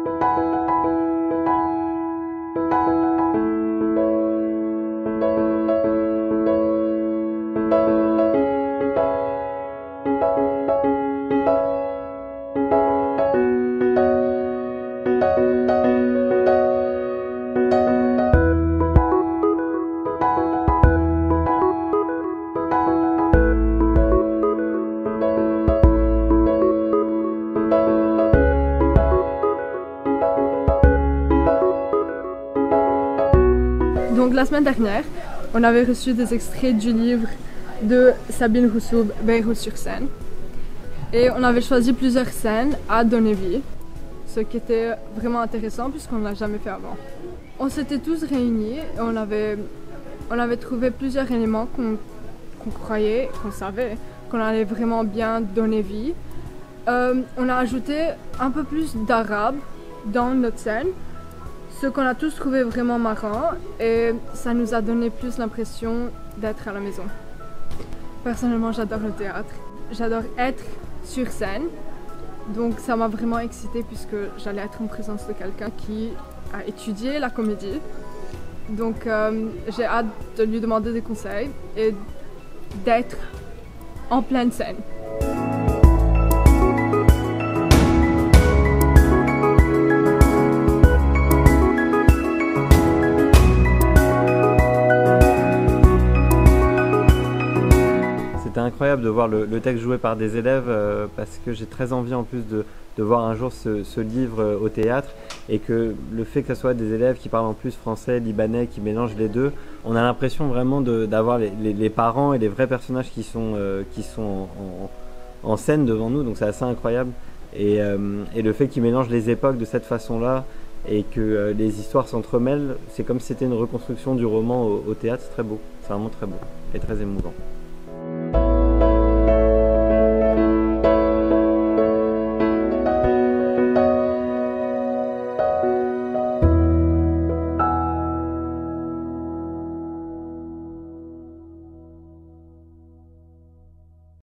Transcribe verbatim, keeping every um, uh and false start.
Donc la semaine dernière, on avait reçu des extraits du livre de Sabine Rousseau, Bayrou-sur-Seine. Et on avait choisi plusieurs scènes à donner vie, ce qui était vraiment intéressant puisqu'on ne l'a jamais fait avant. On s'était tous réunis et on avait, on avait trouvé plusieurs éléments qu'on qu'on croyait, qu'on savait, qu'on allait vraiment bien donner vie. Euh, on a ajouté un peu plus d'arabe dans notre scène, ce qu'on a tous trouvé vraiment marrant et ça nous a donné plus l'impression d'être à la maison. Personnellement, j'adore le théâtre. J'adore être sur scène, donc ça m'a vraiment excitée puisque j'allais être en présence de quelqu'un qui a étudié la comédie. Donc euh, j'ai hâte de lui demander des conseils et d'être en pleine scène. C'était incroyable de voir le, le texte joué par des élèves euh, parce que j'ai très envie en plus de, de voir un jour ce, ce livre au théâtre et que le fait que ce soit des élèves qui parlent en plus français, libanais, qui mélangent les deux, on a l'impression vraiment d'avoir les, les, les parents et les vrais personnages qui sont, euh, qui sont en, en, en scène devant nous, donc c'est assez incroyable. Et, euh, et le fait qu'ils mélangent les époques de cette façon-là et que euh, les histoires s'entremêlent, c'est comme si c'était une reconstruction du roman au, au théâtre, c'est très beau, c'est vraiment très beau et très émouvant.